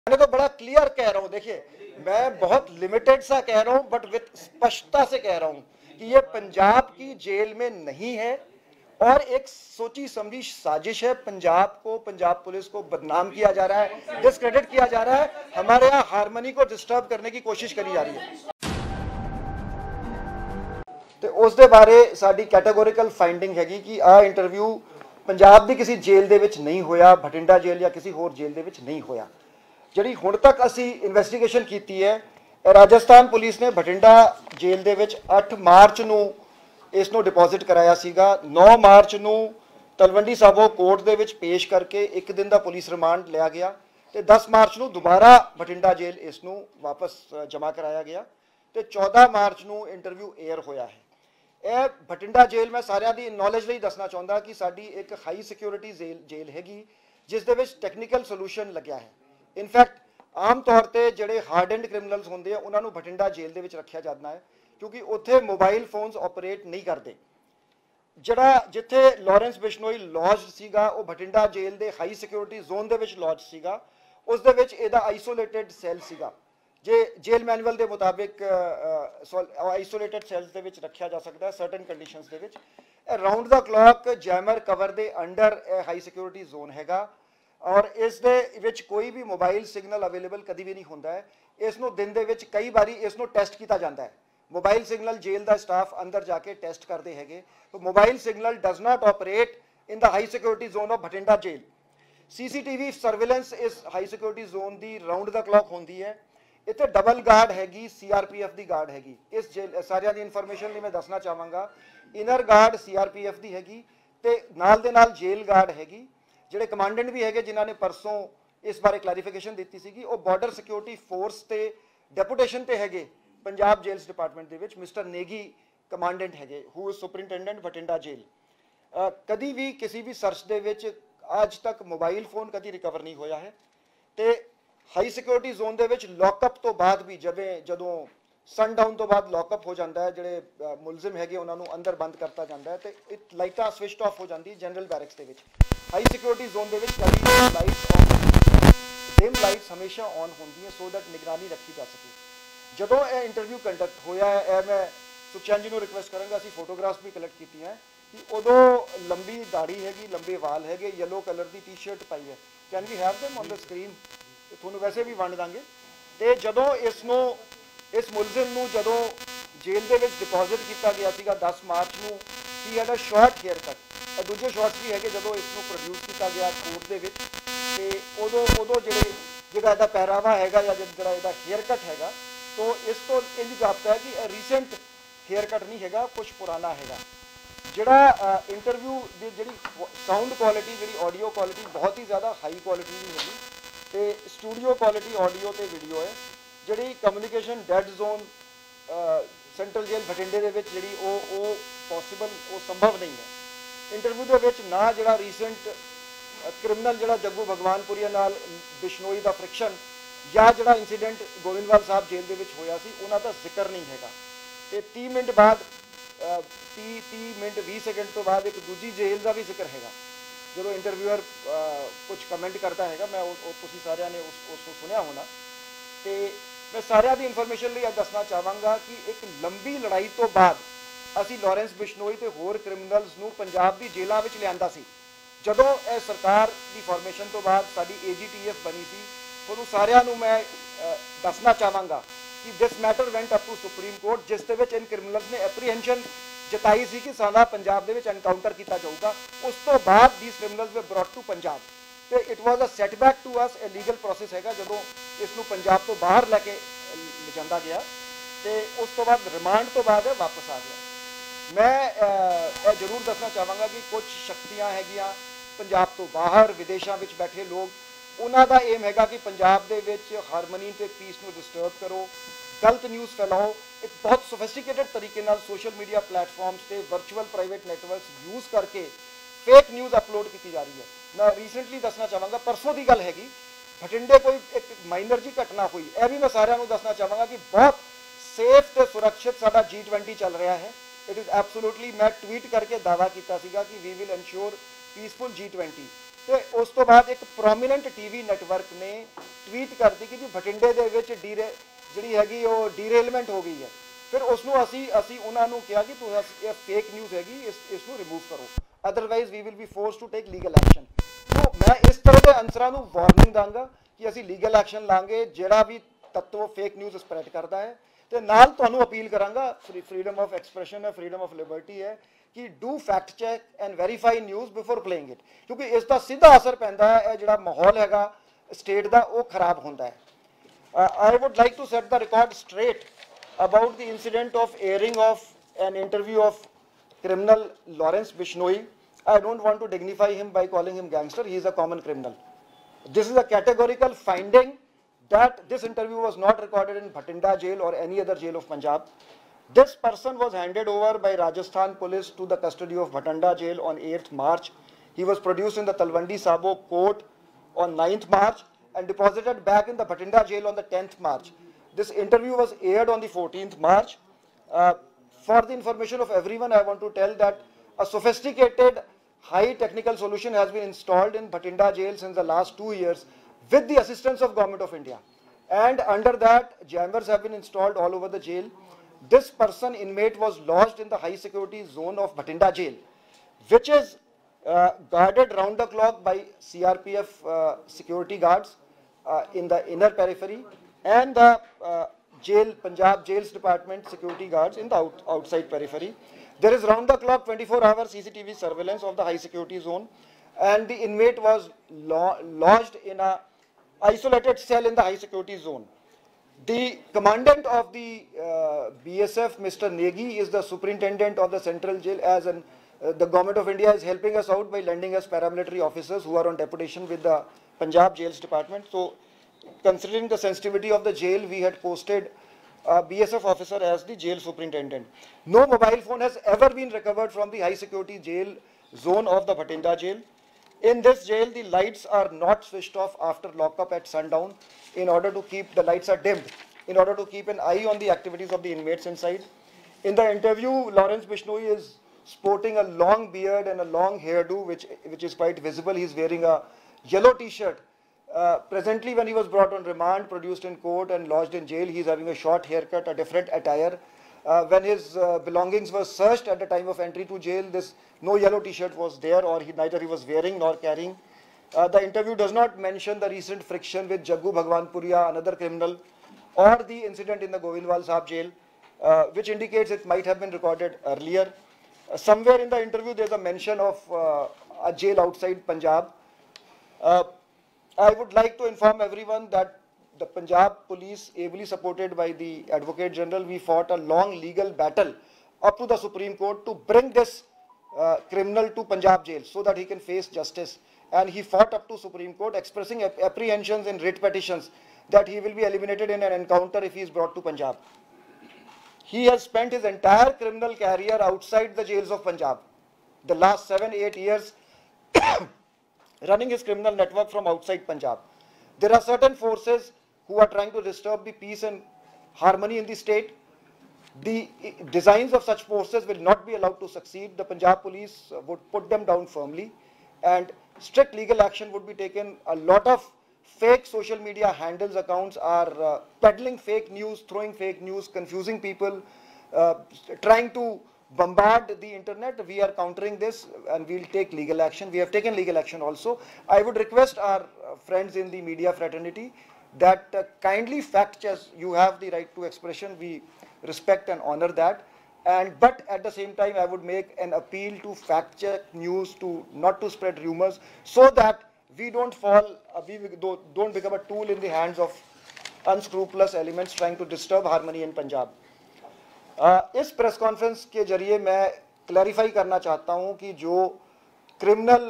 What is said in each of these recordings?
मैं तो बड़ा क्लियर कह रहा हूं, देखिए मैं बहुत लिमिटेड सा कह रहा हूं बट विद स्पष्टता से कह रहा हूं कि ये पंजाब की जेल में नहीं है और एक सोची समझी साजिश है। पंजाब को, पंजाब पुलिस को बदनाम किया जा रहा है, डिसक्रेडिट किया जा रहा है, हमारे यहाँ हारमोनी को डिस्टर्ब करने की कोशिश करी जा रही है। तो उस दे बारे साडी कैटेगोरिकल फाइंडिंग हैगी कि आ इंटरव्यू पंजाब की किसी जेल दे विच नहीं होया, भटिंडा जेल या किसी होर जेल दे विच नहीं होया। जिहड़ी हुण तक असी इन्वेस्टिगेशन की है, राजस्थान पुलिस ने भटिंडा जेल दे विच 8 मार्च नूं इसनूं डिपॉजिट कराया सीगा। 9 मार्च नूं तलवंडी साबो कोर्ट दे विच पेश करके 1 दिन का पुलिस रिमांड लिया गया तो 10 मार्च नूं दोबारा भटिंडा जेल इसनूं वापस जमा कराया गया तो 14 मार्च नूं इंटरव्यू एयर होया है। यह भटिंडा जेल मैं सारिਆਂ ਦੀ नॉलेज ਲਈ दसना चाहता कि साडी एक हाई सिक्योरिटी जेल हैगी जिस दे विच टैक्नीकल सोल्यूशन लग्या है। इनफैक्ट आम तौर पर जोड़े हार्ड एंड क्रिमिनल्स होंगे उन्होंने भटिंडा जेल के रखा जाता है क्योंकि उत्थे मोबाइल फोन्स ऑपरेट नहीं करते। जड़ा जिथे लॉरेंस बिश्नोई लॉज सीगा वो भटिंडा जेल के हाई सिक्योरिटी जोन के लॉज सीगा, उस दे विच इहदा आइसोलेटेड सैल सीगा। जे जेल मैनुअल के मुताबिक आइसोलेटेड सैल्स के विच रखा जा सकता है सर्टन कंडीशंस के विच। Round the clock jammer cover के अंडर हाई सिक्योरिटी जोन हैगा और इस दे विच कोई भी मोबाइल सिग्नल अवेलेबल कभी भी नहीं होता है। इसनों दिन दे विच कई बारी इसनों टेस्ट किया जाता है। मोबाइल सिग्नल जेल का स्टाफ अंदर जाके टेस्ट करते हैं तो mobile signal does not operate in the high security zone of Bathinda jail. CCTV surveillance इस हाई सिक्योरिटी जोन की राउंड द क्लॉक होती है। इतने डबल गार्ड हैगी, CRPF की गार्ड हैगी। इस जेल सारिया की इन्फॉर्मेशन मैं दसना चाहवागा, इनर गार्ड CRPF की हैगी ते नाल दे नाल जेल गार्ड हैगी। जिहड़े कमांडेंट भी है जिन्होंने परसों इस बारे क्लैरिफिकेशन दी सी, वो बॉर्डर सिक्योरिटी फोर्स के डेपुटेशन पर है पंजाब जेल्स डिपार्टमेंट के विच मिस्टर नेगी कमांडेंट है who is superintendent Bathinda jail. कभी भी किसी भी सर्च के विच आज तक मोबाइल फोन कभी रिकवर नहीं होया है। तो हाई सिक्योरिटी जोन के विच लॉकअप तो बाद भी जदों सनडाउन तो बाद लॉकअप हो जाता है, जोड़े मुलजिम है उन्होंने अंदर बंद करता जाता है तो लाइटा स्विच ऑफ हो जाती जनरल बैरक्स के विच। हाई सिक्योरिटी जोन के विच कभी लाइट्स ऑन, डिम लाइट्स हमेशा ऑन होंगी सो दैट निगरानी रखी जा सके। जदों यह इंटरव्यू कंडक्ट होया है, मैं सुखचैन जी को रिक्वेस्ट करांगा, असीं फोटोग्राफ्स भी कलैक्ट की हैं कि उदों लंबी दाढ़ी हैगी, लंबे वाल है, येलो कलर की टी-शर्ट पाई है। Can we have them on the screen? थोनों वैसे भी वंड देंगे। तो जदों इस मुलजिम नूं जदों जेल के डिपॉजिट किया गया सीगा 10 मार्च नूं, he had a short haircut. दूजे शॉर्ट्स भी है जदों इसनूं प्रोड्यूस किया गया कोर्ट के विच ते उदों जिहड़ा इहदा पहरावा हैगा या जिहड़ा इहदा हेयर कट हैगा तो इस तो इंज जापता है कि रीसेंट हेयर कट नहीं हैगा, कुछ पुराना हैगा। जिहड़ा इंटरव्यू की जिहड़ी साउंड क्वालिटी, जिहड़ी ऑडियो क्वालिटी बहुत ही ज़्यादा हाई क्वालिटी नहीं हैगी तो स्टूडियो क्वालिटी ऑडियो तो वीडियो है। जिहड़ी communication dead zone central jail भटिंडे दे विच जिहड़ी वो पॉसिबल, वो संभव नहीं है। इंटरव्यू के विच ना जिहड़ा रीसेंट क्रिमिनल जिहड़ा जग्गू भगवानपुरिया नाल बिश्नोई का फ्रिक्शन या जिहड़ा इंसीडेंट गोविंदवाल साहब जेल के विच होया सी उन्हां दा जिक्र नहीं हैगा। ते 30 मिनट बाद 30 मिनट 20 सेकंड तो बाद एक दूजी जेल का भी जिक्र हैगा जो इंटरव्यूअर कुछ कमेंट करता है। मैं तुसीं सारिਆਂ ने उसको सुनिया होना। तो मैं सारिਆਂ की इन्फॉर्मेशन लिए दसना चाहवागा कि एक लंबी लड़ाई तो बाद असी लॉरेंस बिश्नोई ते होर क्रिमिनल्स नूं पंजाब की जेलों में लिया सी। जदों यह सरकार की फॉर्मेशन तो बाद साडी AGTF बनी सी, तुहानूं सारिਆਂ नूं मैं दसना चाहवागा कि this matter went up to supreme court, जिस दे विच इन क्रिमिनल्स ने एप्रीहेंशन जताई सी कि साडा पंजाब दे विच एनकाउंटर किया जाऊगा। उस तो बाद these criminals were brought to Punjab. तो it was a setback to us, a legal process है जो इसनूं पंजाब तो बाहर लैके लिजांदा गया तो उस तो बाद रिमांड तो बाद वापस आ गया। मैं जरूर दसना चाहवागा कि कुछ शक्तियां हैगियां पंजाब तो बाहर विदेशों में बैठे लोग, उन्हों का एम हैगा कि पंजाब दे विच हारमोनी ते पीस नूं डिस्टर्ब करो, गलत न्यूज़ फैलाओ। एक बहुत सोफिस्टिकेटेड तरीके नाल सोशल मीडिया प्लेटफॉर्म्स से वर्चुअल प्राइवेट नैटवर्क्स यूज़ करके फेक न्यूज़ अपलोड की जा रही है। मैं रीसेंटली दसना चाहवागा, परसों की गल हैगी, भटिंडे कोई एक माइनर जी घटना हुई, यह भी मैं सारिਆਂ नूं दसना चाहवागा कि बहुत सेफ तो सुरक्षित साडा G20 चल रहा है। इट इज़ एब्सोल्यूटली, मैं ट्वीट करके दावा किया सीगा कि we will ensure peaceful G20। ਤੇ ਉਸ ਤੋਂ ਬਾਅਦ ਇੱਕ ਪ੍ਰੋਮੀਨੈਂਟ ਟੀਵੀ ਨੈਟਵਰਕ ਨੇ ਟਵੀਟ ਕਰਦੀ ਕਿ ਜੀ ਬਠਿੰਡੇ ਦੇ ਵਿੱਚ ਜਿਹੜੀ ਹੈਗੀ ਉਹ ਡੀਰੇਲਮੈਂਟ ਹੋ ਗਈ ਹੈ। ਫਿਰ ਉਸ ਨੂੰ ਅਸੀਂ ਉਹਨਾਂ ਨੂੰ ਕਿਹਾ ਕਿ ਤੁਸੀਂ ਇਹ ਫੇਕ ਨਿਊਜ਼ ਹੈਗੀ, ਇਸ ਨੂੰ ਰਿਮੂਵ ਕਰੋ, otherwise we will be force to take legal action. So ਮੈਂ ਇਸ ਤਰ੍ਹਾਂ ਦੇ ਅਨਸਰਾਂ ਨੂੰ ਵਾਰਨਿੰਗ ਦਾਂਗਾ ਕਿ ਅਸੀਂ ਲੀਗਲ ਐਕਸ਼ਨ ਲਾਂਗੇ ਜਿਹੜਾ ਵੀ ਤੱਤਵ ਫੇਕ ਨਿਊਜ਼ ਸਪਰੈਡ ਕਰਦਾ ਹੈ। ਤੇ ਨਾਲ ਤੁਹਾਨੂੰ ਅਪੀਲ ਕਰਾਂਗਾ, ਫਰੀडम ऑफ एक्सप्रेशन है, फ्रीडम ऑफ लिबर्टी है कि do fact check and verify news before playing it, क्योंकि इसका सीधा असर पैंदा है जो माहौल हैगा स्टेट का वो खराब होता है। I would like to set the record straight about the incident of airing of an interview of criminal Lawrence Bishnoi. I don't want to dignify him by calling him gangster, he is a common criminal. This is a categorical finding that this interview was not recorded in Bhatinda jail or any other jail of Punjab. This person was handed over by Rajasthan police to the custody of Bhatinda jail on 8th March. He was produced in the Talwandi Sabo court on 9th March and deposited back in the Bhatinda jail on the 10th March. This interview was aired on the 14th March. For the information of everyone, I want to tell that a sophisticated high technical solution has been installed in Bhatinda jail since the last 2 years with the assistance of Government of India, and under that jammers have been installed all over the jail. This person, inmate, was lodged in the high security zone of Bhatinda jail, which is guarded round the clock by CRPF security guards in the inner periphery and the Punjab Jails Department security guards in the outside periphery. There is round the clock 24-hour CCTV surveillance of the high security zone, and the inmate was lodged in a isolated cell in the high security zone. The commandant of the BSF, Mr. Negi, is the superintendent of the central jail, as the Government of India is helping us out by lending us paramilitary officers who are on deputation with the Punjab Jails Department. So considering the sensitivity of the jail, we had posted a BSF officer as the jail superintendent. No mobile phone has ever been recovered from the high security jail zone of the Bhatinda jail. In this jail, the lights are not switched off after lockup at sundown in order to keep the lights are dimmed, in order to keep an eye on the activities of the inmates inside. In the interview, Lawrence Bishnoi is sporting a long beard and a long hairdo, which is quite visible. He is wearing a yellow T-shirt. Presently, when he was brought on remand, produced in court and lodged in jail, he is having a short haircut, a different attire. When his belongings were searched at the time of entry to jail, no yellow T-shirt was there, or neither he was wearing nor carrying. The interview does not mention the recent friction with Jaggu Bhagwanpuria, another criminal, or the incident in the Govindwal Sahab jail, which indicates it might have been recorded earlier. Somewhere in the interview, there is a mention of a jail outside Punjab. I would like to inform everyone that the Punjab police, ably supported by the Advocate General, we fought a long legal battle up to the Supreme Court to bring this criminal to Punjab jail so that he can face justice. And he fought up to Supreme Court, expressing apprehensions in writ petitions that he will be eliminated in an encounter if he is brought to Punjab. He has spent his entire criminal career outside the jails of Punjab, the last 7-8 years running his criminal network from outside Punjab. There are certain forces who are trying to disturb the peace and harmony in the state. The designs of such forces will not be allowed to succeed. The Punjab police would put them down firmly, and strict legal action would be taken. A lot of fake social media handles accounts are peddling fake news, throwing fake news, confusing people, trying to bombard the internet. We are countering this and we will take legal action. We have taken legal action also. I would request our friends in the media fraternity that kindly fact check. You have the right to expression. We respect and honor that. But at the same time, I would make an appeal to fact check news, not to spread rumors, so that we don't don't become a tool in the hands of unscrupulous elements trying to disturb harmony in Punjab. इस press conference के जरिए मैं clarify करना चाहता हूं कि जो criminal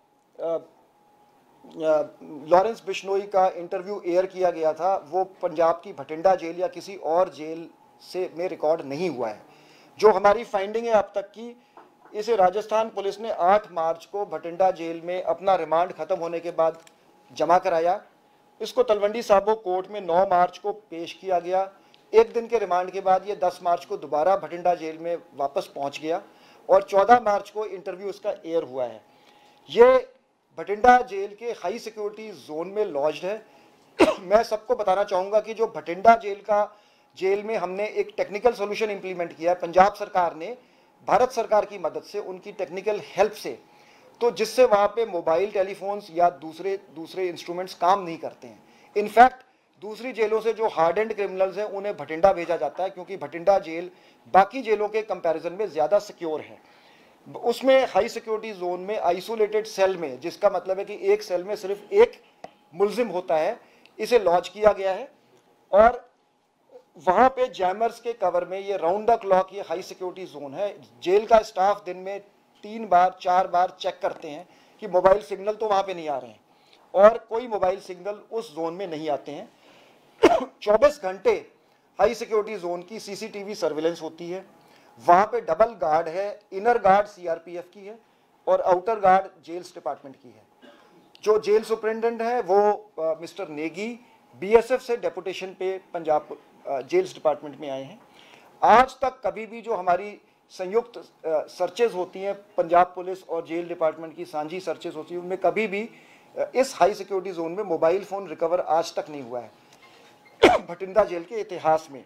Lawrence Bishnoi का इंटरव्यू एयर किया गया था वो पंजाब की भटिंडा जेल या किसी और जेल से में रिकॉर्ड नहीं हुआ है। जो हमारी फाइंडिंग है अब तक की, इसे राजस्थान पुलिस ने 8 मार्च को भटिंडा जेल में अपना रिमांड खत्म होने के बाद जमा कराया। इसको तलवंडी साबो कोर्ट में 9 मार्च को पेश किया गया। एक दिन के रिमांड के बाद ये 10 मार्च को दोबारा भटिंडा जेल में वापस पहुंच गया और 14 मार्च को इंटरव्यू इसका एयर हुआ है। ये भटिंडा जेल के हाई सिक्योरिटी जोन में लॉज्ड है। मैं सबको बताना चाहूँगा कि जो भटिंडा जेल में हमने एक टेक्निकल सोल्यूशन इंप्लीमेंट किया है पंजाब सरकार ने भारत सरकार की मदद से, उनकी टेक्निकल हेल्प से, तो जिससे वहाँ पे मोबाइल टेलीफोन्स या दूसरे इंस्ट्रूमेंट्स काम नहीं करते हैं। इनफैक्ट दूसरी जेलों से जो हार्ड एंड क्रिमिनल्स हैं उन्हें भटिंडा भेजा जाता है, क्योंकि भटिंडा जेल बाकी जेलों के कंपैरिजन में ज़्यादा सिक्योर है। उसमें हाई सिक्योरिटी जोन में आइसोलेटेड सेल में, जिसका मतलब है कि एक सेल में सिर्फ एक मुलजिम होता है, इसे लॉन्च किया गया है। और वहाँ पे जैमर्स के कवर में ये राउंड द क्लॉक ये हाई सिक्योरिटी जोन है। जेल का स्टाफ दिन में 3 बार 4 बार चेक करते हैं कि मोबाइल सिग्नल तो वहाँ पे नहीं आ रहे हैं, और कोई मोबाइल सिग्नल उस जोन में नहीं आते हैं। 24 घंटे हाई सिक्योरिटी जोन की सीसीटीवी सर्विलेंस होती है। वहाँ पे डबल गार्ड है, इनर गार्ड सीआरपीएफ की है और आउटर गार्ड जेल्स डिपार्टमेंट की है। जो जेल सुपरिटेंडेंट है वो मिस्टर नेगी बीएसएफ से डेपुटेशन पे पंजाब जेल्स डिपार्टमेंट में आए हैं। आज तक कभी भी जो हमारी संयुक्त सर्चेज होती हैं, पंजाब पुलिस और जेल डिपार्टमेंट की साझी सर्चेज होती हैं, उनमें कभी भी इस हाई सिक्योरिटी जोन में मोबाइल फ़ोन रिकवर आज तक नहीं हुआ है भटिंडा जेल के इतिहास में।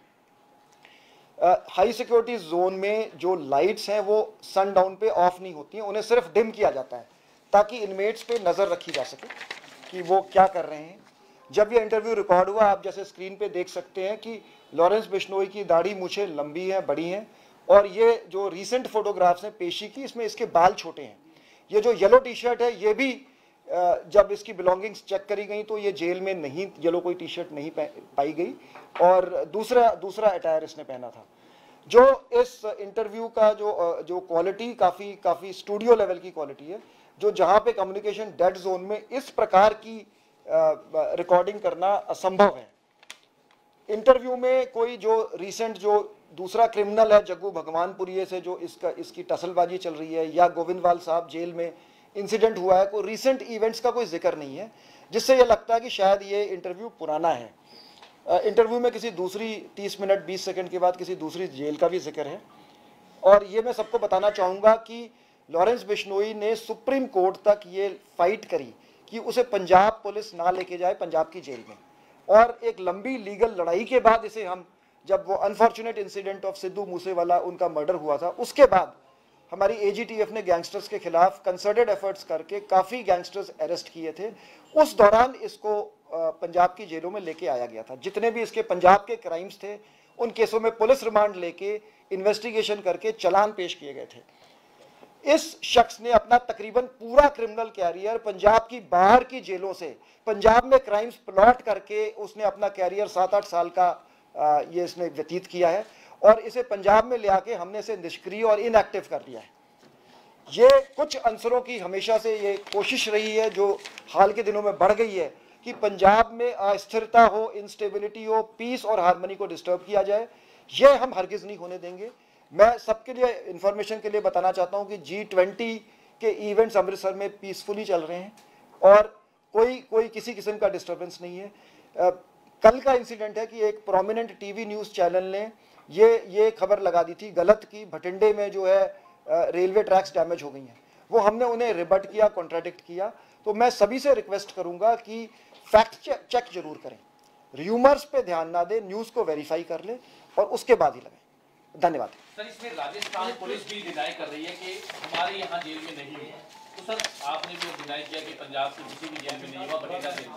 हाई सिक्योरिटी जोन में जो लाइट्स हैं वो सनडाउन पे ऑफ नहीं होती हैं, उन्हें सिर्फ डिम किया जाता है ताकि इनमेट्स पे नज़र रखी जा सके कि वो क्या कर रहे हैं। जब ये इंटरव्यू रिकॉर्ड हुआ, आप जैसे स्क्रीन पे देख सकते हैं कि लॉरेंस बिश्नोई की दाढ़ी मूछें लंबी हैं, बड़ी हैं, और ये जो रीसेंट फोटोग्राफ्स हैं पेशी की, इसमें इसके बाल छोटे हैं। ये जो येलो टी शर्ट है, ये भी जब इसकी बिलोंगिंग्स चेक करी गई तो ये जेल में नहीं, येलो कोई टी शर्ट नहीं पाई गई, और दूसरा अटायर इसने पहना था। जो इस इंटरव्यू का जो क्वालिटी काफ़ी स्टूडियो लेवल की क्वालिटी है, जो जहाँ पे कम्युनिकेशन डेड जोन में इस प्रकार की रिकॉर्डिंग करना असंभव है। इंटरव्यू में कोई जो रीसेंट जो दूसरा क्रिमिनल है जग्गू भगवानपुरिये से जो इसकी टसलबाजी चल रही है, या गोविंदवाल साहब जेल में इंसिडेंट हुआ है, कोई रीसेंट इवेंट्स का कोई जिक्र नहीं है, जिससे यह लगता है कि शायद ये इंटरव्यू पुराना है। इंटरव्यू में किसी दूसरी 30 मिनट 20 सेकंड के बाद किसी दूसरी जेल का भी जिक्र है। और ये मैं सबको बताना चाहूँगा कि लॉरेंस बिश्नोई ने सुप्रीम कोर्ट तक ये फाइट करी कि उसे पंजाब पुलिस ना लेके जाए पंजाब की जेल में, और एक लंबी लीगल लड़ाई के बाद इसे हम, जब वो unfortunate incident of Sidhu Moosewala उनका मर्डर हुआ था, उसके बाद हमारी एजीटीएफ ने गैंगस्टर्स के खिलाफ कंसर्टेड एफर्ट्स करके काफ़ी गैंगस्टर्स अरेस्ट किए थे। उस दौरान इसको पंजाब की जेलों में लेके आया गया था। जितने भी इसके पंजाब के क्राइम्स थे, उन केसों में पुलिस रिमांड लेके इन्वेस्टिगेशन करके चलान पेश किए गए थे। इस शख्स ने अपना तकरीबन पूरा क्रिमिनल कैरियर पंजाब की बाहर की जेलों से, पंजाब में क्राइम्स प्लॉट करके उसने अपना कैरियर 7-8 साल का ये इसने व्यतीत किया है, और इसे पंजाब में ले आके हमने इसे निष्क्रिय और इनएक्टिव कर दिया है। ये कुछ अंसरों की हमेशा से ये कोशिश रही है, जो हाल के दिनों में बढ़ गई है, कि पंजाब में अस्थिरता हो, इंस्टेबिलिटी हो, पीस और हार्मनी को डिस्टर्ब किया जाए। ये हम हरगिज नहीं होने देंगे। मैं सबके लिए इंफॉर्मेशन के लिए बताना चाहता हूँ कि G20 के इवेंट्स अमृतसर में पीसफुली चल रहे हैं और कोई किसी किस्म का डिस्टर्बेंस नहीं है। कल का इंसिडेंट है कि एक प्रोमिनेंट टीवी न्यूज़ चैनल ने ये खबर लगा दी थी गलत की भटिंडे में जो है रेलवे ट्रैक्स डैमेज हो गई हैं। वो हमने उन्हें रिबट किया, कॉन्ट्राडिक्ट किया। तो मैं सभी से रिक्वेस्ट करूंगा कि फैक्ट चेक जरूर करें, र्यूमर्स पे ध्यान ना दें, न्यूज़ को वेरीफाई कर लें और उसके बाद ही लगाएं। धन्यवाद। सर, इसमें राजस्थान पुलिस भी डिनाई कर रही है कि हमारे यहाँ जेल में नहीं हुआ, तो सर आपने भी डिनाई किया कि पंजाब की किसी भी जेल में नहीं हुआ, भटिंडा जेल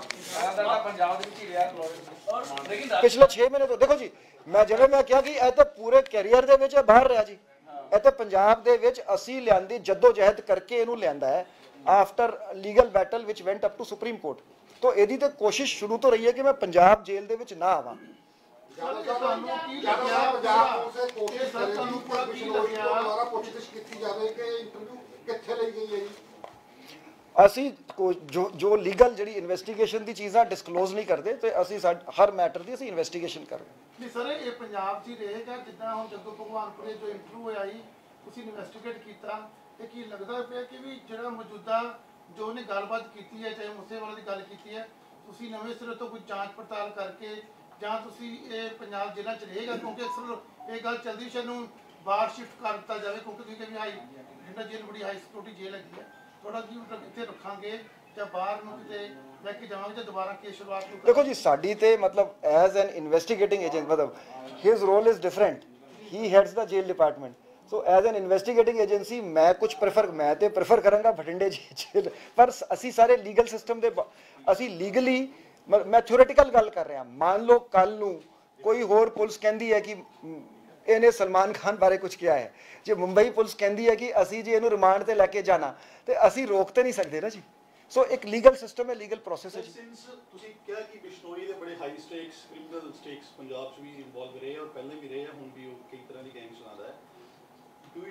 में। पिछले 6 महीने तो देखो जी, मैं क्या कि ਇਹ ਤਾਂ ਪੂਰੇ ਕੈਰੀਅਰ ਦੇ ਵਿੱਚ ਬਾਹਰ ਰਿਹਾ ਜੀ। ਇਹ ਤਾਂ ਪੰਜਾਬ ਦੇ ਵਿੱਚ ਅਸੀਂ ਲਿਆਂਦੀ ਜਦੋਜਹਿਦ ਕਰਕੇ ਇਹਨੂੰ ਲਿਆਂਦਾ ਹੈ, after legal battle which went up to supreme court. तो ਇਹਦੀ तो कोशिश शुरू तो रही है कि मैं पंजाब जेल ਦੇ ਵਿੱਚ ना आवां। ਅਸੀਂ जो लीगल जी इन्वेस्टिगेशन की चीज़ा डिस्कलोज नहीं करते, तो असी हर मैटर की असी इन्वेस्टिगेशन कर रहे हैं। नहीं सर, ये पंजाब च रहेगा जिदा हम जग्गू भगवानपुरे जो इंटरव्यू होया ही तुसीं इन्वेस्टिगेट किया, तो की लगता पे कि भी जो मौजूदा जो उन्हें गलबात की है, चाहे मूसेवाले की गल की है, तुसीं नवें सिरे तो कोई जांच पड़ताल करके ਜਾਂ ਤੁਸੀਂ ਇਹ ਪੰਜਾਬ ਜ਼ਿਲ੍ਹਾ ਚ ਰਹੇਗਾ, ਕਿਉਂਕਿ ਅਕਸਰ ਇਹ ਗੱਲ ਚੱਲਦੀ ਸੀ ਨੂੰ ਬਾਹਰ ਸ਼ਿਫਟ ਕਰ ਦਿੱਤਾ ਜਾਵੇ, ਕਿਉਂਕਿ ਤੁਸੀਂ ਕਹਿੰਦੇ ਹਾਈ ਜਿੰਨਾ ਜੇਲ੍ਹ ਬੜੀ ਹਾਈ ਸਿਕਿਉਰਿਟੀ ਜੇਲ੍ਹ ਹੈਗੀ ਹੈ, ਥੋੜਾ ਜਿਹਾ ਇੱਥੇ ਰੱਖਾਂਗੇ ਜਾਂ ਬਾਹਰ ਨੂੰ ਕਿਤੇ ਲੈ ਕੇ ਜਾਵਾਂਗੇ ਜਾਂ ਦੁਬਾਰਾ ਕੇਸ ਸ਼ੁਰੂਆਤ ਨੂੰ देखो जी साडी ते मतलब एज एन इन्वेस्टिगेटिंग एजेंट मतलब his role is different he heads the jail department so as an investigating agency मैं कुछ प्रेफर करांगा बठिंडे जेल पर असी सारे लीगल सिस्टम दे असी लीगली मैं थ्योरेटिकल गल कर रहा मान लो कल नूं कोई होर पुलिस कहती है कि इन्हें सलमान खान बारे कुछ किया है जे मुंबई पुलिस कहती है कि असी जे इहनूं रिमांड ते लैके जाना तो असी रोक तो नहीं सकते ना जी सो एक लीगल सिस्टम है लीगल प्रोसेस है सिंस ਤੁਸੀਂ ਕਿਹਾ ਕਿ ਬਿਸ਼ਨੋਈ ਦੇ ਬੜੇ high stakes criminal stakes Punjab 'ਚ ਵੀ ਇਨਵੋਲਵ ਰਹੇ ਔਰ ਪਹਿਲਾਂ ਵੀ ਰਹੇ ਆ ਹੁਣ ਵੀ ਉਹ ਕਈ ਤਰ੍ਹਾਂ ਦੀ ਗੈਂਗ ਚਲਾਉਂਦਾ ਹੈ do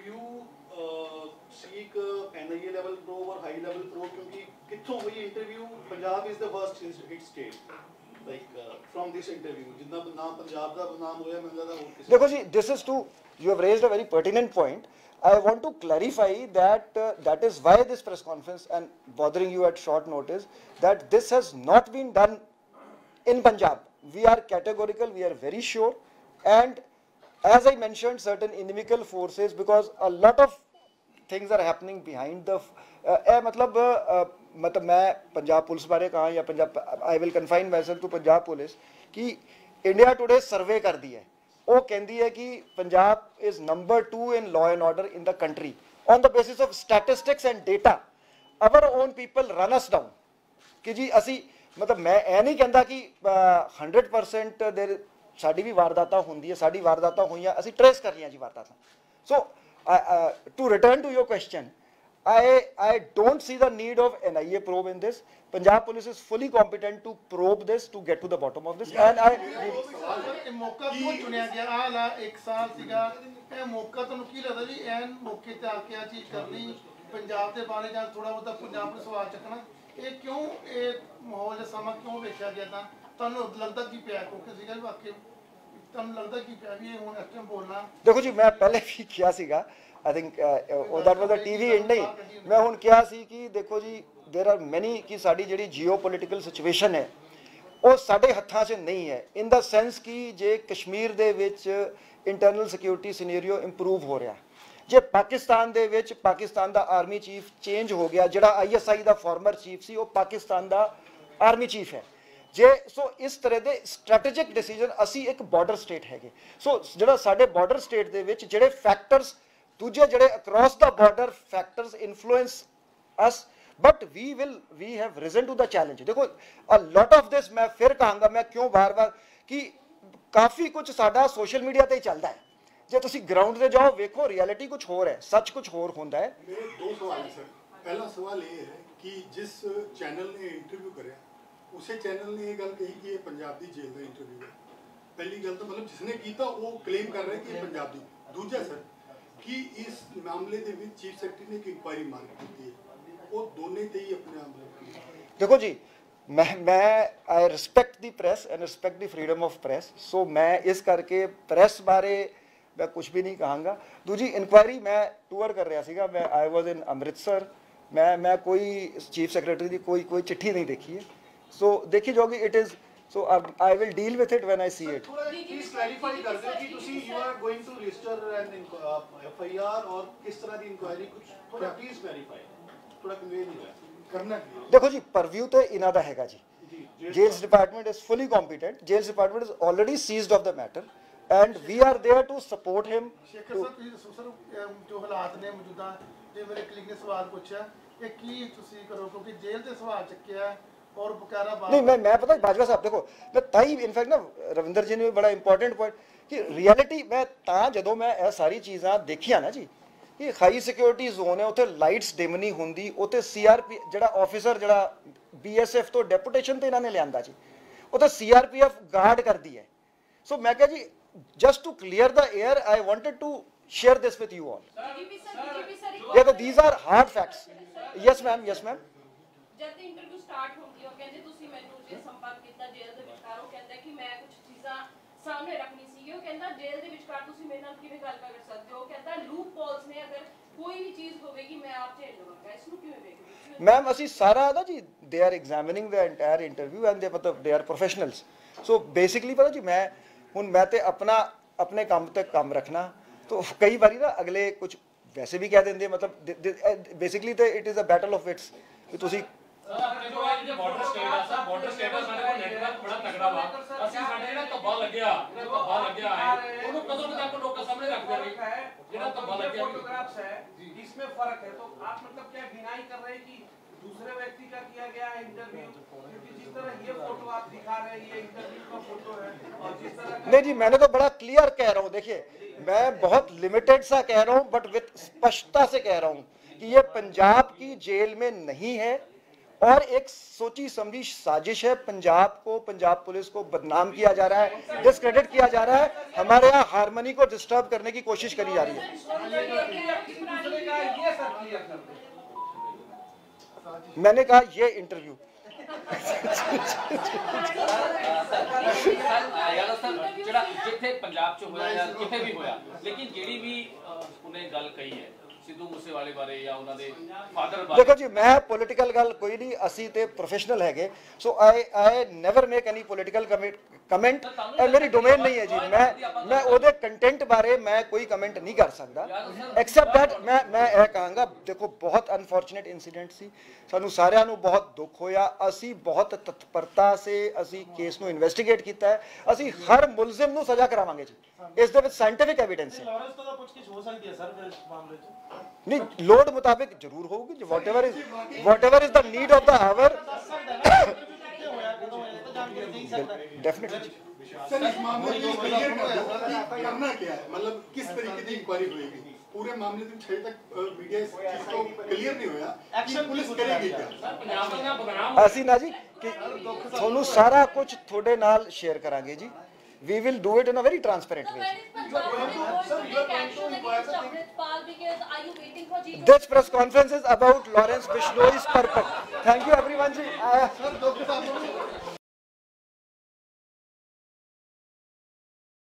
you seek NIA level probe ਔਰ ਹਾਈ ਲੈਵਲ ਪ੍ਰੋਬ ਕਿਉਂਕਿ ਕਿੱਥੋਂ ਹੋਈ interview Punjab is the worst hit state like from this interview ਜਿੰਨਾ ਨਾਮ ਪੰਜਾਬ ਦਾ ਨਾਮ ਹੋਇਆ ਮੈਨੂੰ ਲੱਗਦਾ ਹੋਰ ਕਿਸੇ देखो जी this is to you have raised a very pertinent point I want to clarify that that is why this press conference and bothering you at short notice that this has not been done in Punjab. We are categorical, we are very sure, and as I mentioned certain inimical forces because a lot of things are happening behind the मतलब मैं Punjab police बारे कहा या Punjab I will confine myself to Punjab police कि India today survey कर दी है वो कहती है कि Punjab is number 2 in law and order in the country on the basis of statistics and data our own people run us down कि जी असी मतलब मैं ये नहीं कहता कि 100% देर साड़ी भी वारदातां होंदी है साड़ी वारदातां हुई असी ट्रेस कर रही जी वारदातां so to return to your question I don't see the need of NIA probe in this. Punjab police is fully competent to probe this to get to the bottom of this. And ਇਹ ਮੌਕਾ ਕਿਉਂ ਚੁਣਿਆ ਗਿਆ ਆ ਲਾ 1 ਸਾਲ ਸੀਗਾ ਇਹ ਮੌਕਾ ਤੁਹਾਨੂੰ ਕੀ ਲੱਗਦਾ ਜੀ ਐਨ ਮੌਕੇ ਤੇ ਆ ਕੇ ਆ ਚੀਜ਼ ਕਰਨੀ ਪੰਜਾਬ ਦੇ ਬਾਰੇ ਜਾਂ ਥੋੜਾ ਬਹੁਤਾ ਪੰਜਾਬ ਨੂੰ ਸਵਾਲ ਚੱਕਣਾ ਇਹ ਕਿਉਂ ਇਹ ਮਾਹੌਲ ਜਾਂ ਸਮਾਂ ਕਿਉਂ ਵੇਖਿਆ ਗਿਆ ਤਾਂ ਤੁਹਾਨੂੰ ਲੱਗਦਾ ਕੀ ਪਿਆ ਕਿਉਂਕਿ ਸੀਗਾ ਵਾਕਈ ਤੁਹਾਨੂੰ ਲੱਗਦਾ ਕੀ ਪਿਆ ਵੀ ਇਹ ਹੁਣ ਇਸ ਟਾਈਮ ਬੋਲਣਾ देखो जी मैं पहले भी किया सीगा I think that was a TV end नहीं मैं ਹੁਣ ਕਿਹਾ ਸੀ ਕਿ ਦੇਖੋ ਜੀ there are many ਕਿ ਸਾਡੀ ਜਿਹੜੀ ਜੀਓਪੋਲਿਟੀਕਲ ਸਿਚੁਏਸ਼ਨ ਹੈ ਉਹ ਸਾਡੇ ਹੱਥਾਂ 'ਚ ਨਹੀਂ ਹੈ ਇਨ ਦਾ ਸੈਂਸ ਕਿ ਜੇ ਕਸ਼ਮੀਰ ਦੇ ਵਿੱਚ ਇੰਟਰਨਲ ਸਿਕਿਉਰਿਟੀ ਸਿਨੈਰੀਓ ਇੰਪਰੂਵ ਹੋ ਰਿਹਾ ਜੇ ਪਾਕਿਸਤਾਨ ਦੇ ਵਿੱਚ ਪਾਕਿਸਤਾਨ ਦਾ ਆਰਮੀ ਚੀਫ ਚੇਂਜ ਹੋ ਗਿਆ ਜਿਹੜਾ ISI ਦਾ ਫਾਰਮਰ ਚੀਫ ਸੀ ਉਹ ਪਾਕਿਸਤਾਨ ਦਾ ਆਰਮੀ ਚੀਫ ਹੈ ਜੇ ਸੋ ਇਸ ਤਰ੍ਹਾਂ ਦੇ ਸਟ੍ਰੈਟੇਜਿਕ ਡਿਸੀਜਨ ਅਸੀਂ ਇੱਕ ਬਾਰਡਰ ਸਟੇਟ ਹੈਗੇ ਸੋ ਜਿਹੜਾ ਸਾਡੇ ਬਾਰਡਰ ਸਟੇਟ ਦੇ ਵਿੱਚ ਜਿਹੜੇ ਫੈਕਟਰਸ ਦੂਜੇ ਜਿਹੜੇ across the border factors influence us but we have risen to the challenge देखो a lot of this मैं फिर कहूँगा मैं क्यों बार बार कि काफ़ी कुछ साडा सोशल मीडिया ते ही चलता है जे तुसी ग्राउंड ते जाओ वेखो रियलिटी कुछ होर है सच कुछ होर होंदा है मेरे दो सवाल है सर पहला सवाल ये है कि जिस चैनल ने इंटरव्यू कराया उसे चैनल ने ये गल कही कि ये पंजाब दी जेल का इंटरव्यू है पहली गल तो मतलब जिसने कीता वो क्लेम कर रहा है कि पंजाब दी दूजा सर कि इस मामले दे विच चीफ सैकटरी ने एक इंक्वायरी मांग की है वो दोनों ते ही अपने आप देखो जी मैं I respect the press and respect the freedom of press so मैं इस करके प्रेस बारे मैं कुछ भी नहीं कहूँगा दूजी इंक्वायरी मैं टूर कर रहा सीगा मैं आई वॉज इन अमृतसर मैं कोई चीफ सैकटरी की कोई चिट्ठी नहीं देखी है सो देखी जाओगी it is so I will deal with it when I see it please clarify कर दो कि ਤੁਸੀਂ you are going to register an FIR और किस तरह ਦੀ इंक्वायरी कुछ थोड़ा प्लीज क्लैरिफाई थोड़ा कन्वे नहीं हुआ करना देखो जी परव्यू तो इना दा हैगा जी jails department is fully competent jails department is already seized of the matter and we are there to support him Shekhar sahib ਤੁਸੀਂ ਦੱਸੋ ਸਰ ਜੋ ਹਾਲਾਤ ਨੇ ਮੌਜੂਦਾ ਜੇ ਮੇਰੇ ਕਲੀਗ ਨੇ ਸਵਾਲ ਪੁੱਛਿਆ ਕਿ ਕੀ ਤੁਸੀਂ ਕਰੋ ਕਿਉਂਕਿ ਜੇਲ੍ਹ ਤੇ ਸਵਾਲ ਚੱਕਿਆ और बकारा नहीं मैं पता है बाजवा साहब देखो मैं ताई इनफैक्ट ना रविंदर जी ने बड़ा इंपॉर्टेंट पॉइंट कि रियलिटी मैं जो मैं यह सारी चीज़ां देखिया ना जी कि हाई सिक्योरिटी जोन है उत्थे लाइट्स डिम नहीं होंदी उत्थे CRP जड़ा ऑफिसर जड़ा BSF तो डेपुटेशन ते इन्होंने लिया जी उत्थे CRPF गार्ड कर दी है सो मैं कहा जी just to clear the air I wanted to share this with you all yeah these are hard facts yes ma'am जब इंटरव्यू स्टार्ट होगी और कहते ਤੁਸੀਂ ਮੈਨੂੰ ਜੇ ਸੰਪਰਕ ਕੀਤਾ ਜੇਲ੍ਹ ਦੇ ਵਿਚਕਾਰ ਉਹ ਕਹਿੰਦਾ ਕਿ ਮੈਂ ਕੁਝ ਚੀਜ਼ਾਂ ਸਾਹਮਣੇ ਰੱਖਣੀ ਸੀ ਉਹ ਕਹਿੰਦਾ ਜੇਲ੍ਹ ਦੇ ਵਿਚਕਾਰ ਤੁਸੀਂ ਮੇਰੇ ਨਾਲ ਕਿਵੇਂ ਗੱਲ ਕਰ ਸਕਦੇ ਹੋ ਕਹਿੰਦਾ ਲੂਪ ਪੋਲਸ ਨੇ ਅਗਰ ਕੋਈ ਵੀ ਚੀਜ਼ ਹੋਵੇਗੀ ਮੈਂ ਆਪ ਝੇਲ ਲਵਾਂਗਾ ਇਸ ਨੂੰ ਕਿਵੇਂ ਵੇਖਦੇ ਹੋ ਮੈਮ ਅਸੀਂ ਸਾਰਾ ਨਾ ਜੀ they are examining the entire interview and ਦੇ ਮਤਲਬ they are professionals so basically ਪਤਾ ਜੀ मैं तो अपने काम ते काम रखना तो कई बार ना अगले कुछ वैसे भी कह देंगे मतलब बेसिकली तो it is a battle of wits कि तुसी ਸਰ ਆਪਣੇ ਜੋ ਇਹ ਬਾਰਡਰ ਸਟੇਟ ਆ ਸਰ, ਬਾਰਡਰ ਸਟੇਟ ਆ, ਸਾਡੇ ਕੋਲ ਨੈਟਵਰਕ ਬੜਾ ਤਗੜਾ ਵਾ। ਅਸੀਂ ਸਾਡੇ ਜਿਹੜਾ ਧੱਬਾ ਲੱਗਿਆ ਹੈ ਉਹਨੂੰ ਕਦੋਂ ਤੱਕ ਲੋਕਾਂ ਸਾਹਮਣੇ ਰੱਖ ਦੇਵਾਂਗੇ ਜਿਹੜਾ ਧੱਬਾ ਲੱਗਿਆ। फोटोग्राफ्स है, इसमें फर्क है। तो आप मतलब क्या डिनाई कर रहे हैं कि दूसरे व्यक्ति का किया गया है इंटरव्यू? क्योंकि जिस तरह ये फोटो आप दिखा रहे हैं ये इंटरव्यू का फोटो है, और जिस तरह नहीं जी, मैंने तो बड़ा क्लियर कह रहा हूँ। देखिए, मैं बहुत लिमिटेड सा कह रहा हूँ, बट विद स्पष्टता से कह रहा हूँ कि ये पंजाब की जेल में नहीं है और एक सोची समझी साजिश है। पंजाब को, पंजाब पुलिस को बदनाम किया जा रहा है, डिस्क्रेडिट किया जा रहा है, हमारे यहाँ हार्मनी को डिस्टर्ब करने की कोशिश करी जा रही है। दूसरे का ये सब क्लियर कर दें। मैंने कहा ये इंटरव्यू ਯਾਰ ਸਰ ਜਿਹੜਾ ਜਿੱਥੇ ਪੰਜਾਬ ਚ ਹੋਇਆ ਜਾਂ ਕਿਤੇ ਵੀ ਹੋਇਆ, ਲੇਕਿਨ ਜਿਹੜੀ ਵੀ ਉਹਨੇ ਗੱਲ ਕਹੀ ਹੈ ਸਿੱਧੂ ਮੂਸੇਵਾਲੇ ਬਾਰੇ ਜਾਂ ਉਹਨਾਂ ਦੇ ਫਾਦਰ ਬਾਰੇ। देखो जी, मैं पॉलिटिकल गल कोई नहीं, असी ते प्रोफेशनल है, so I never make any political comment, मेरी डोमेन नहीं है जी। मैं ओदे कंटेंट बारे मैं कोई कमेंट नहीं कर सकता, एक्सेप्ट दैट मैं यह कहांगा, देखो बहुत अनफॉर्चुनेट इंसीडेंट सी, सानू सारिਆਂ ਨੂੰ बहुत दुख होया। ਅਸੀਂ बहुत तत्परता से ਅਸੀਂ केस ਨੂੰ इन्वेस्टिगेट किया है, ਅਸੀਂ हर मुलजिम ਨੂੰ सजा करावांगे जी। इस दे विच साइंटिफिक एविडेंस है, लॉरेंस तो पुछगिछ हो सकती है सर इस मामले च? नहीं लोड मुताबिक जरूर होगी, whatever is the need of the hour, definitely. Sir इस मामले में क्लियर कर दो कि करना क्या है, मतलब किस तरीके की इंक्वायरी होएगी पूरे मामले में? अभी तक मीडिया इस चीज को क्लियर नहीं होया कि पुलिस करेगी क्या। ਅਸੀਂ ਨਾ ਜੀ ਕਿ ਤੁਹਾਨੂੰ ਸਾਰਾ ਕੁਝ ਤੁਹਾਡੇ ਨਾਲ ਸ਼ੇਅਰ ਕਰਾਂਗੇ ਜੀ। We will do it in a very transparent way. This press conference is about Lawrence Bishnori's purpose. Thank you everyone ji.